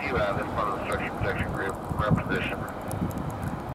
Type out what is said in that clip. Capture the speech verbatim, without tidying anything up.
you have as part of the structure protection group, we're in position.